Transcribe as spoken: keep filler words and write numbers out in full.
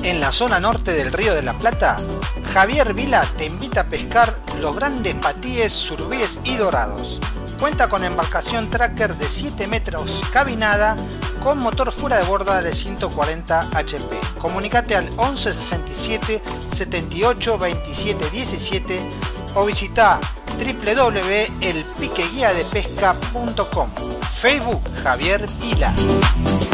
en la zona norte del Río de la Plata, Javier Vila te invita a pescar los grandes patíes, surubíes y dorados. Cuenta con embarcación tracker de siete metros cabinada con motor fuera de borda de ciento cuarenta hache pe. Comunicate al once sesenta y siete setenta y ocho veintisiete diecisiete o visita doble u doble u doble u punto el pique guía de pesca punto com. Facebook Javier Vila.